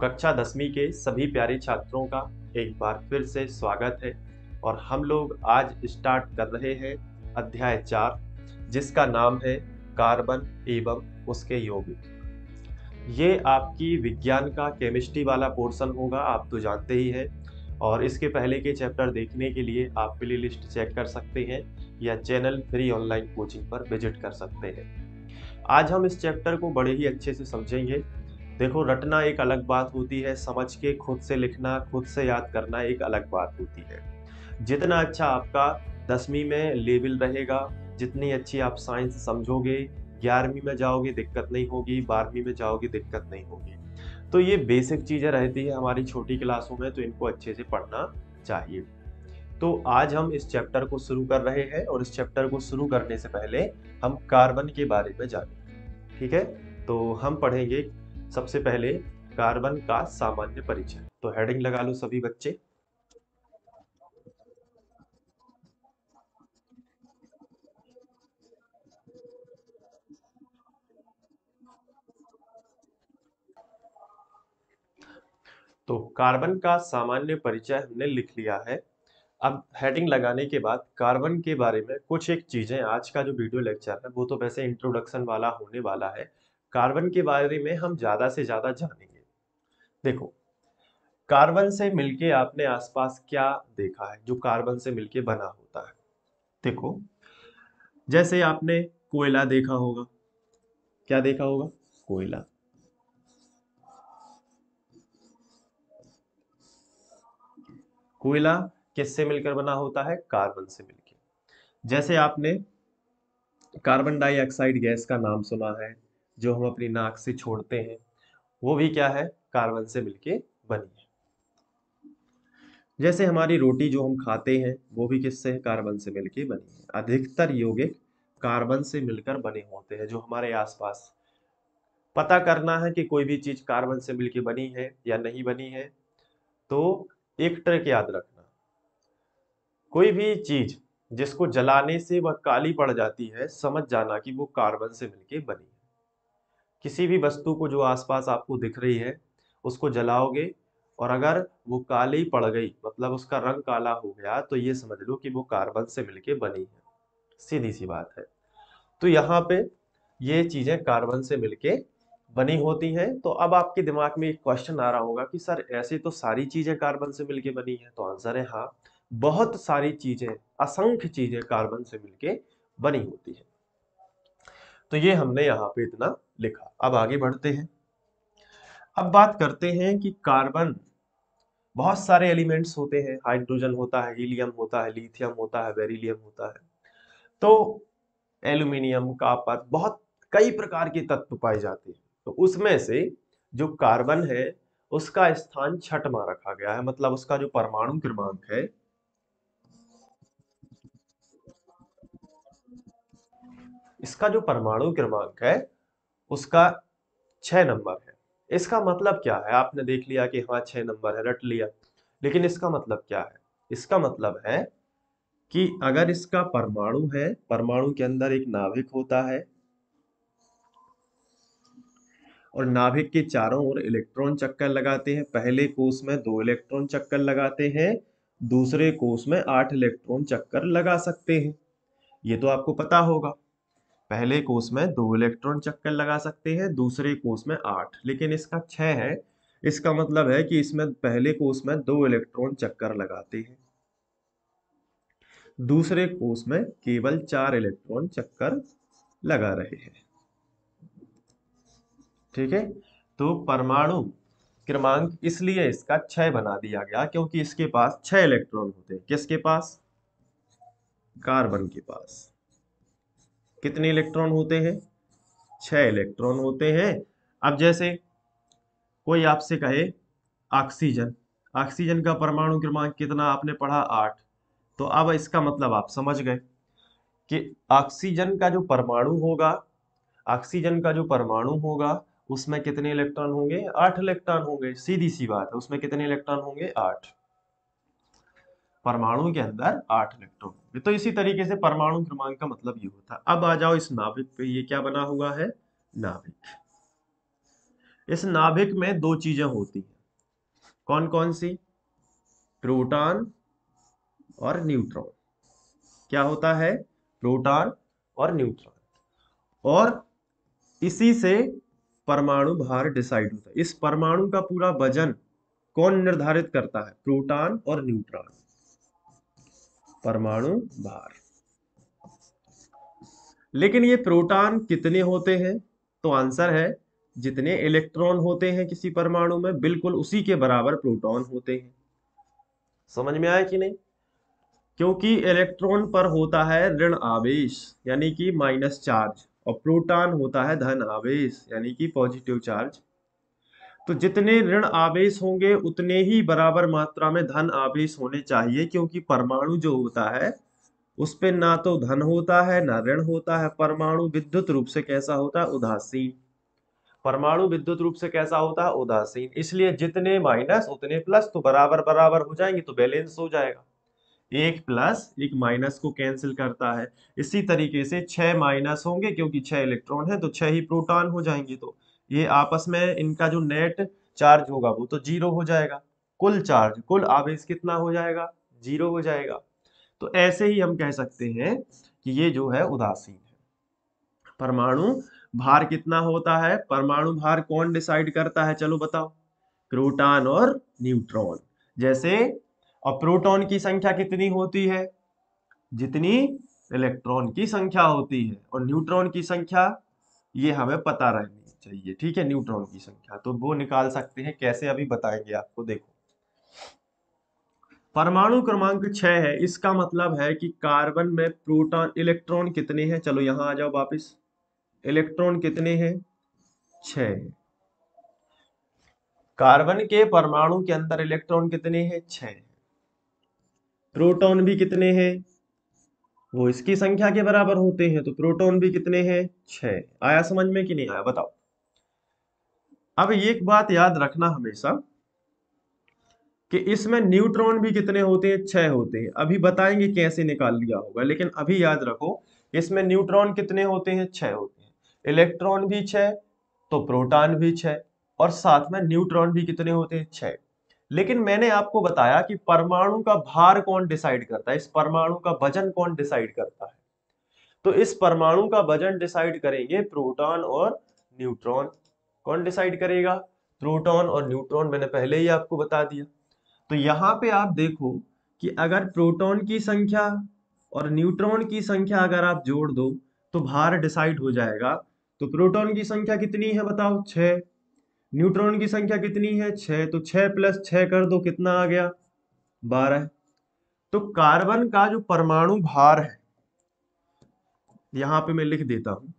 कक्षा 10वीं के सभी प्यारे छात्रों का एक बार फिर से स्वागत है और हम लोग आज स्टार्ट कर रहे हैं अध्याय 4 जिसका नाम है कार्बन एवं उसके यौगिक। ये आपकी विज्ञान का केमिस्ट्री वाला पोर्शन होगा, आप तो जानते ही हैं। और इसके पहले के चैप्टर देखने के लिए आप प्ले लिस्ट चेक कर सकते हैं या चैनल फ्री ऑनलाइन कोचिंग पर विजिट कर सकते हैं। आज हम इस चैप्टर को बड़े ही अच्छे से समझेंगे। देखो, रटना एक अलग बात होती है, समझ के खुद से लिखना, खुद से याद करना एक अलग बात होती है। जितना अच्छा आपका 10वीं में लेवल रहेगा, जितनी अच्छी आप साइंस समझोगे, 11वीं में जाओगे दिक्कत नहीं होगी, 12वीं में जाओगे दिक्कत नहीं होगी। तो ये बेसिक चीजें रहती है हमारी छोटी क्लासों में, तो इनको अच्छे से पढ़ना चाहिए। तो आज हम इस चैप्टर को शुरू कर रहे हैं और इस चैप्टर को शुरू करने से पहले हम कार्बन के बारे में जानेंगे। ठीक है, तो हम पढ़ेंगे सबसे पहले कार्बन का सामान्य परिचय। तो हेडिंग लगा लो सभी बच्चे। तो कार्बन का सामान्य परिचय हमने लिख लिया है। अब हेडिंग लगाने के बाद कार्बन के बारे में कुछ एक चीजें, आज का जो वीडियो लेक्चर है वो तो वैसे इंट्रोडक्शन वाला होने वाला है। कार्बन के बारे में हम ज्यादा से ज्यादा जानेंगे। देखो, कार्बन से मिलके आपने आसपास क्या देखा है जो कार्बन से मिलके बना होता है। देखो, जैसे आपने कोयला देखा होगा। क्या देखा होगा? कोयला। कोयला किससे मिलकर बना होता है? कार्बन से मिलकर। जैसे आपने कार्बन डाइऑक्साइड गैस का नाम सुना है, जो हम अपनी नाक से छोड़ते हैं, वो भी क्या है? कार्बन से मिलके बनी है। जैसे हमारी रोटी जो हम खाते हैं वो भी किससे है? कार्बन से मिलके बनी है। अधिकतर यौगिक कार्बन से मिलकर बने होते हैं जो हमारे आसपास। पता करना है कि कोई भी चीज कार्बन से मिलके बनी है या नहीं बनी है, तो एक ट्रिक याद रखना। कोई भी चीज जिसको जलाने से वह काली पड़ जाती है, समझ जाना कि वो कार्बन से मिलके बनी है। किसी भी वस्तु को जो आसपास आपको दिख रही है उसको जलाओगे और अगर वो काली पड़ गई, मतलब उसका रंग काला हो गया, तो ये समझ लो कि वो कार्बन से मिलके बनी है। सीधी सी बात है। तो यहाँ पे ये चीजें कार्बन से मिलके बनी होती हैं। तो अब आपके दिमाग में एक क्वेश्चन आ रहा होगा कि सर ऐसे तो सारी चीजें कार्बन से मिलके बनी है। तो आंसर है हाँ, बहुत सारी चीजें, असंख्य चीजें कार्बन से मिलके बनी होती है। तो ये हमने यहाँ पे इतना लिखा। अब आगे बढ़ते हैं। अब बात करते हैं कि कार्बन, बहुत सारे एलिमेंट्स होते हैं। हाइड्रोजन होता है, हीलियम होता है, लिथियम होता है, बेरिलियम होता है। तो एल्यूमिनियम, कॉपर, बहुत कई प्रकार के तत्व पाए जाते हैं। तो उसमें से जो कार्बन है उसका स्थान छठवां रखा गया है, मतलब उसका जो परमाणु क्रमांक है, इसका जो परमाणु क्रमांक है उसका 6 नंबर है। इसका मतलब क्या है? आपने देख लिया कि हाँ 6 नंबर है, रट लिया। लेकिन इसका मतलब क्या है? इसका मतलब है कि अगर इसका परमाणु है, परमाणु के अंदर एक नाभिक होता है और नाभिक के चारों ओर इलेक्ट्रॉन चक्कर लगाते हैं। पहले कोष में 2 इलेक्ट्रॉन चक्कर लगाते हैं, दूसरे कोष में 8 इलेक्ट्रॉन चक्कर लगा सकते हैं। ये तो आपको पता होगा। पहले कोष में 2 इलेक्ट्रॉन चक्कर लगा सकते हैं, दूसरे कोष में 8, लेकिन इसका 6 है। इसका मतलब है कि इसमें पहले कोष में 2 इलेक्ट्रॉन चक्कर लगाते हैं, दूसरे कोष में केवल 4 इलेक्ट्रॉन चक्कर लगा रहे हैं। ठीक है, तो परमाणु क्रमांक इसलिए इसका 6 बना दिया गया क्योंकि इसके पास 6 इलेक्ट्रॉन होते हैं। किसके पास? कार्बन के पास कितने इलेक्ट्रॉन होते हैं? 6 इलेक्ट्रॉन होते हैं। अब जैसे कोई आपसे कहे ऑक्सीजन, ऑक्सीजन का परमाणु क्रमांक कितना आपने पढ़ा? 8। तो अब इसका मतलब आप समझ गए कि ऑक्सीजन का जो परमाणु होगा, ऑक्सीजन का जो परमाणु होगा उसमें कितने इलेक्ट्रॉन होंगे? 8 इलेक्ट्रॉन होंगे। सीधी सी बात है, उसमें कितने इलेक्ट्रॉन होंगे? 8। परमाणु के अंदर 8 इलेक्ट्रॉन होंगे। तो इसी तरीके से परमाणु क्रमांक का मतलब ये होता है। अब आ जाओ इस नाभिक पे। ये क्या बना हुआ है? नाभिक। इस नाभिक में दो चीजें होती हैं। कौन कौन सी? प्रोटॉन और न्यूट्रॉन। क्या होता है? प्रोटॉन और न्यूट्रॉन। और इसी से परमाणु भार डिसाइड होता है। इस परमाणु का पूरा वजन कौन निर्धारित करता है? प्रोटॉन और न्यूट्रॉन। परमाणु भार। लेकिन ये प्रोटॉन कितने होते हैं? तो आंसर है जितने इलेक्ट्रॉन होते हैं किसी परमाणु में, बिल्कुल उसी के बराबर प्रोटॉन होते हैं। समझ में आया कि नहीं? क्योंकि इलेक्ट्रॉन पर होता है ऋण आवेश यानी कि माइनस चार्ज, और प्रोटॉन होता है धन आवेश यानी कि पॉजिटिव चार्ज। तो जितने ऋण आवेश होंगे उतने ही बराबर मात्रा में धन आवेश होने चाहिए, क्योंकि परमाणु जो होता है उस पे ना तो धन होता है ना ऋण होता है। परमाणु विद्युत रूप से कैसा होता है? उदासीन। परमाणु विद्युत रूप से कैसा होता है? उदासीन। इसलिए जितने माइनस उतने प्लस, तो बराबर बराबर हो जाएंगे तो बैलेंस हो जाएगा। एक प्लस एक माइनस को कैंसिल करता है। इसी तरीके से 6 माइनस होंगे, क्योंकि 6 इलेक्ट्रॉन है तो 6 ही प्रोटॉन हो जाएंगे। तो ये आपस में इनका जो नेट चार्ज होगा वो तो जीरो हो जाएगा। कुल चार्ज, कुल आवेश कितना हो जाएगा? जीरो हो जाएगा। तो ऐसे ही हम कह सकते हैं कि ये जो है उदासीन है। परमाणु भार कितना होता है? परमाणु भार कौन डिसाइड करता है? चलो बताओ। प्रोटॉन और न्यूट्रॉन। जैसे और प्रोटॉन की संख्या कितनी होती है? जितनी इलेक्ट्रॉन की संख्या होती है। और न्यूट्रॉन की संख्या ये हमें पता रहनी चाहिए, ठीक है? न्यूट्रॉन की संख्या तो वो निकाल सकते हैं, कैसे अभी बताएंगे आपको। देखो, परमाणु क्रमांक 6 है, इसका मतलब है कि कार्बन में प्रोटॉन इलेक्ट्रॉन कितने हैं? चलो यहां आ जाओ वापिस। इलेक्ट्रॉन कितने हैं? 6। कार्बन के परमाणु के अंदर इलेक्ट्रॉन कितने हैं? 6। प्रोटॉन भी कितने हैं? वो इसकी संख्या के बराबर होते हैं, तो प्रोटॉन भी कितने हैं? 6। आया समझ में कि नहीं आया? बताओ। अब एक बात याद रखना हमेशा कि इसमें न्यूट्रॉन भी कितने होते हैं? 6 होते हैं। अभी बताएंगे कैसे निकाल लिया होगा, लेकिन अभी याद रखो इसमें न्यूट्रॉन कितने होते हैं? 6 होते हैं। इलेक्ट्रॉन भी 6, तो प्रोटॉन भी 6, और साथ में न्यूट्रॉन भी कितने होते हैं? 6। लेकिन मैंने आपको बताया कि परमाणु का भार कौन डिसाइड करता है, इस परमाणु का वजन कौन डिसाइड करता है? तो इस परमाणु का वजन डिसाइड करेंगे प्रोटॉन और न्यूट्रॉन। कौन डिसाइड करेगा? प्रोटॉन और न्यूट्रॉन। मैंने पहले ही आपको बता दिया। तो यहां पे आप देखो कि अगर प्रोटॉन की संख्या और न्यूट्रॉन की संख्या अगर आप जोड़ दो तो भार डिसाइड हो जाएगा। तो प्रोटॉन की संख्या कितनी है बताओ? 6। न्यूट्रॉन की संख्या कितनी है? 6। तो 6 प्लस 6 कर दो, कितना आ गया? 12। तो कार्बन का जो परमाणु भार है, यहां पे मैं लिख देता हूं।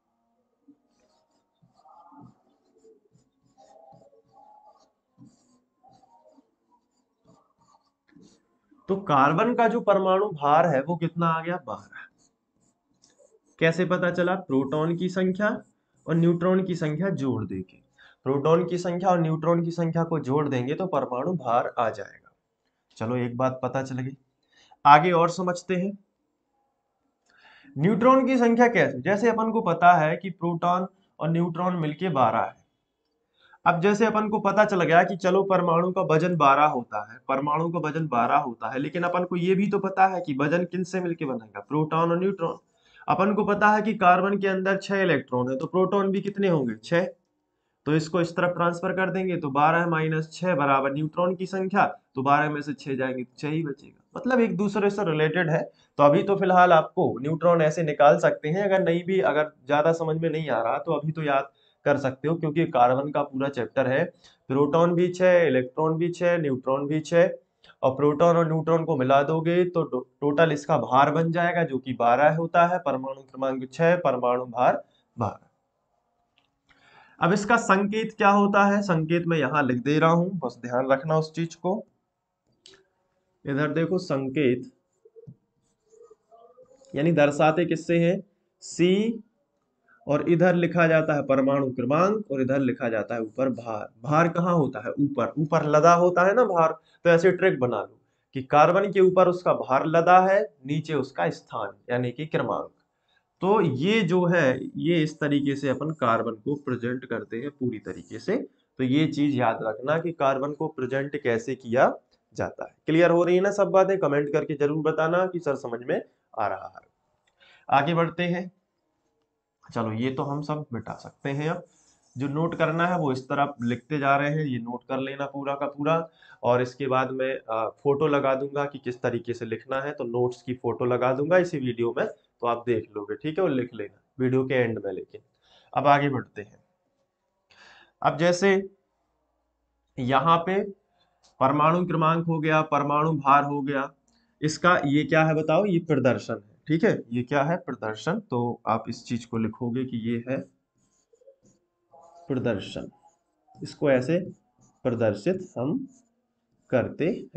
तो कार्बन का जो परमाणु भार है वो कितना आ गया? 12। कैसे पता चला? प्रोटॉन की संख्या और न्यूट्रॉन की संख्या जोड़ देंगे। प्रोटॉन की संख्या और न्यूट्रॉन की संख्या को जोड़ देंगे तो परमाणु भार आ जाएगा। चलो एक बात पता चल गई। आगे और समझते हैं। न्यूट्रॉन की संख्या कैसे? जैसे अपन को पता है कि प्रोटॉन और न्यूट्रॉन मिलके 12 है। अब जैसे अपन को पता चल गया कि चलो परमाणु का वजन 12 होता है, परमाणु का वजन 12 होता है, लेकिन अपन को ये भी तो पता है कि वजन किन से मिलके बनेगा? प्रोटॉन और न्यूट्रॉन। अपन को पता है कि कार्बन के अंदर 6 इलेक्ट्रॉन है, तो प्रोटॉन भी कितने होंगे? 6। तो इसको इस तरफ ट्रांसफर कर देंगे तो 12 माइनस 6 बराबर न्यूट्रॉन की संख्या। तो 12 में से 6 जाएंगे तो 6 ही बचेगा, मतलब एक दूसरे से रिलेटेड है। तो अभी तो फिलहाल आपको न्यूट्रॉन ऐसे निकाल सकते हैं, अगर नहीं भी, अगर ज्यादा समझ में नहीं आ रहा तो अभी तो याद कर सकते हो, क्योंकि कार्बन का पूरा चैप्टर है। प्रोटॉन भी 6, इलेक्ट्रॉन भी 6, न्यूट्रॉन भी 6, और प्रोटॉन और न्यूट्रॉन को मिला दोगे तो टोटल इसका भार बन जाएगा, जो कि 12 होता है। परमाणु क्रमांक 6, परमाणु भार 12। अब इसका संकेत क्या होता है? संकेत मैं यहां लिख दे रहा हूं, बस ध्यान रखना उस चीज को। इधर देखो, संकेत यानी दर्शाते किससे हैं? सी, और इधर लिखा जाता है परमाणु क्रमांक, और इधर लिखा जाता है ऊपर भार। भार कहाँ होता है? ऊपर। ऊपर लदा होता है ना भार। तो ऐसे ट्रिक बना लो कि कार्बन के ऊपर उसका भार लदा है, नीचे उसका स्थान यानी कि क्रमांक। तो ये जो है, ये इस तरीके से अपन कार्बन को प्रेजेंट करते हैं पूरी तरीके से तो ये चीज याद रखना कि कार्बन को प्रेजेंट कैसे किया जाता है। क्लियर हो रही है ना सब बातें? कमेंट करके जरूर बताना कि सर समझ में आ रहा है। आगे बढ़ते हैं। चलो ये तो हम सब मिटा सकते हैं। अब जो नोट करना है वो इस तरह लिखते जा रहे हैं, ये नोट कर लेना पूरा का पूरा। और इसके बाद मैं फोटो लगा दूंगा कि किस तरीके से लिखना है, तो नोट्स की फोटो लगा दूंगा इसी वीडियो में, तो आप देख लोगे, ठीक है? और लिख लेना वीडियो के एंड में। लेकिन अब आगे बढ़ते हैं। अब जैसे यहाँ पे परमाणु क्रमांक हो गया, परमाणु भार हो गया, इसका ये क्या है बताओ? ये प्रदर्शन है, ठीक है? ये क्या है? प्रदर्शन। तो आप इस चीज को लिखोगे कि ये है प्रदर्शन। इसको ऐसे प्रदर्शित हम करते हैं।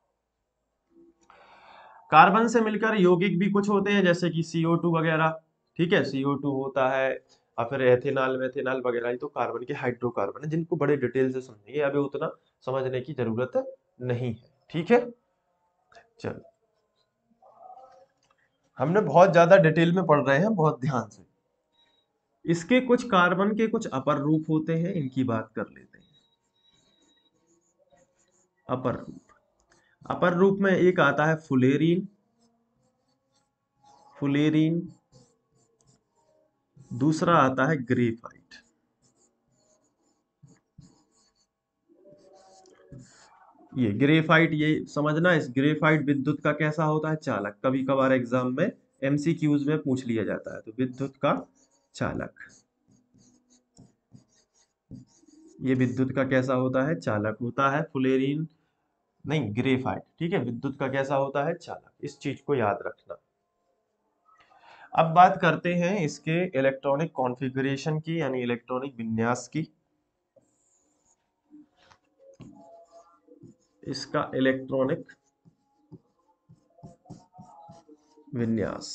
कार्बन से मिलकर यौगिक भी कुछ होते हैं, जैसे कि CO2 वगैरह, ठीक है? CO2 होता है, और फिर एथेनॉल मेथेनॉल वगैरह, ये तो कार्बन के हाइड्रोकार्बन है, जिनको बड़े डिटेल से समझेंगे, अभी उतना समझने की जरूरत नहीं है, ठीक है? चलो, हमने बहुत ज्यादा डिटेल में पढ़ रहे हैं, बहुत ध्यान से। इसके कुछ कार्बन के कुछ अपर रूप होते हैं, इनकी बात कर लेते हैं। अपर रूप, अपर रूप में एक आता है फुलेरीन, फुलेरीन। दूसरा आता है ग्रेफाइट। ये ग्रेफाइट, ये समझना, इस ग्रेफाइट विद्युत का कैसा होता है? चालक। कभी कभार एग्जाम में MCQs में पूछ लिया जाता है, तो विद्युत का चालक। ये विद्युत का कैसा होता है? चालक होता है। फुलेरीन नहीं, ग्रेफाइट, ठीक है? विद्युत का कैसा होता है? चालक। इस चीज को याद रखना। अब बात करते हैं इसके इलेक्ट्रॉनिक कॉन्फ़िगरेशन की, यानी इलेक्ट्रॉनिक विन्यास की। इसका इलेक्ट्रॉनिक विन्यास।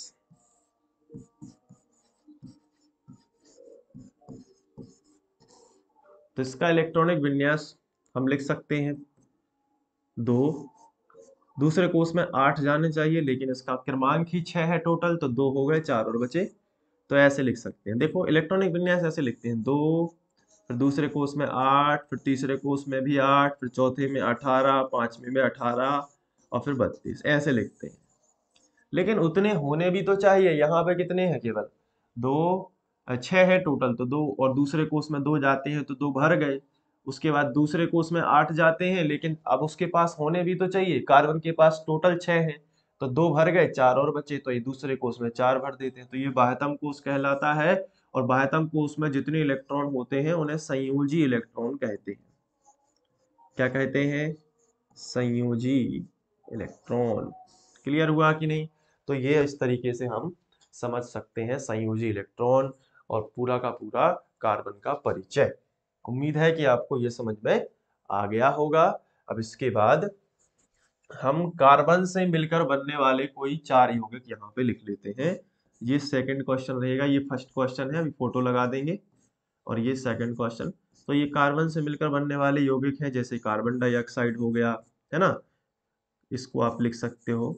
तो इसका इलेक्ट्रॉनिक विन्यास हम लिख सकते हैं 2। दूसरे कोर्स में 8 जाने चाहिए, लेकिन इसका क्रमांक ही 6 है टोटल, तो 2 हो गए, 4 और बचे। तो ऐसे लिख सकते हैं। देखो इलेक्ट्रॉनिक विन्यास ऐसे लिखते हैं 2, फिर दूसरे कोर्स में 8, फिर तीसरे कोर्स में भी 8, फिर चौथे में 18, पांचवे में 18, और फिर 32, ऐसे लिखते हैं। लेकिन उतने होने भी तो चाहिए। यहाँ पे कितने हैं? केवल 2, 6 है टोटल, तो 2 और दूसरे कोर्स में 2 जाते हैं, तो 2 भर गए। उसके बाद दूसरे कोर्स में 8 जाते हैं, लेकिन अब उसके पास होने भी तो चाहिए। कार्बन के पास टोटल 6 हैं, तो 2 भर गए, 4 और बचे, तो ये दूसरे कोर्स में 4 भर देते हैं, तो ये बाह्यतम कोष कहलाता है। और बाह्यतम कोष में जितने इलेक्ट्रॉन होते हैं उन्हें संयोजी इलेक्ट्रॉन कहते हैं। क्या कहते हैं? संयोजी इलेक्ट्रॉन। क्लियर हुआ कि नहीं? तो ये इस तरीके से हम समझ सकते हैं संयोजी इलेक्ट्रॉन और पूरा का पूरा कार्बन का परिचय। उम्मीद है कि आपको ये समझ में आ गया होगा। अब इसके बाद हम कार्बन से मिलकर बनने वाले कोई 4 यौगिक यहाँ पे लिख लेते हैं। ये सेकंड क्वेश्चन रहेगा, ये फर्स्ट क्वेश्चन है, अभी फोटो लगा देंगे। और ये सेकंड क्वेश्चन। तो ये कार्बन से मिलकर बनने वाले यौगिक हैं, जैसे कार्बन डाइऑक्साइड हो गया, है ना? इसको आप लिख सकते हो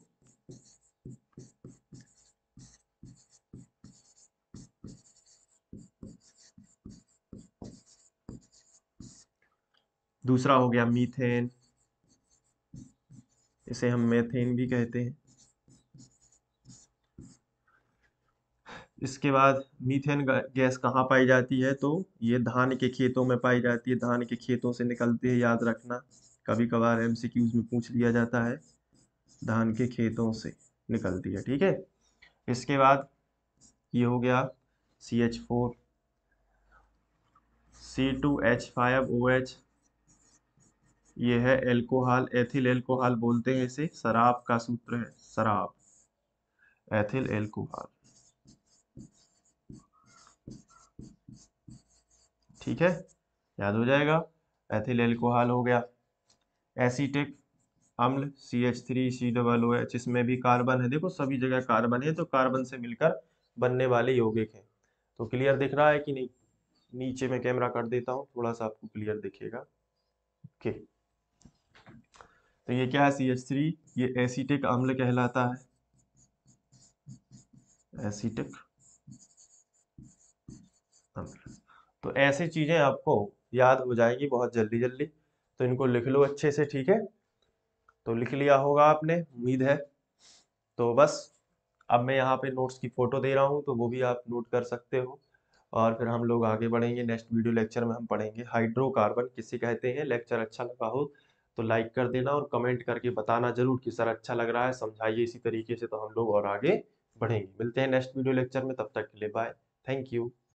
दूसरा हो गया मीथेन, इसे हम मेथेन भी कहते हैं। इसके बाद मीथेन गैस कहाँ पाई जाती है? तो ये धान के खेतों में पाई जाती है, धान के खेतों से निकलती है, याद रखना। कभी कभार MCQs में पूछ लिया जाता है, धान के खेतों से निकलती है, ठीक है? इसके बाद ये हो गया CH4, C2H5OH, ये है एल्कोहल, एथिल एल्कोहल बोलते हैं इसे, शराब का सूत्र है, शराब, एथिल एल्कोहल, ठीक है? याद हो जाएगा। एथिल एल्कोहल हो गया। एसीटिक अम्ल CH3COOH, इसमें भी कार्बन है। देखो सभी जगह कार्बन है, तो कार्बन से मिलकर बनने वाले यौगिक हैं। तो क्लियर दिख रहा है कि नहीं? नीचे में कैमरा कर देता हूँ, थोड़ा सा आपको क्लियर दिखेगा। ओके, तो ये क्या है? CH3, ये एसीटिक अम्ल कहलाता है, एसीटिक अम्ल। तो ऐसी चीजें आपको याद हो जाएंगी बहुत जल्दी जल्दी। तो इनको लिख लो अच्छे से, ठीक है। तो लिख लिया होगा आपने, उम्मीद है। तो बस अब मैं यहाँ पे नोट्स की फोटो दे रहा हूँ, तो वो भी आप नोट कर सकते हो। और फिर हम लोग आगे बढ़ेंगे। नेक्स्ट वीडियो लेक्चर में हम पढ़ेंगे हाइड्रोकार्बन किसे कहते हैं। लेक्चर अच्छा लगा हो तो लाइक कर देना और कमेंट करके बताना जरूर कि सर अच्छा लग रहा है, समझाइए इसी तरीके से, तो हम लोग और आगे बढ़ेंगे। मिलते हैं नेक्स्ट वीडियो लेक्चर में, तब तक के लिए बाय। Thank you.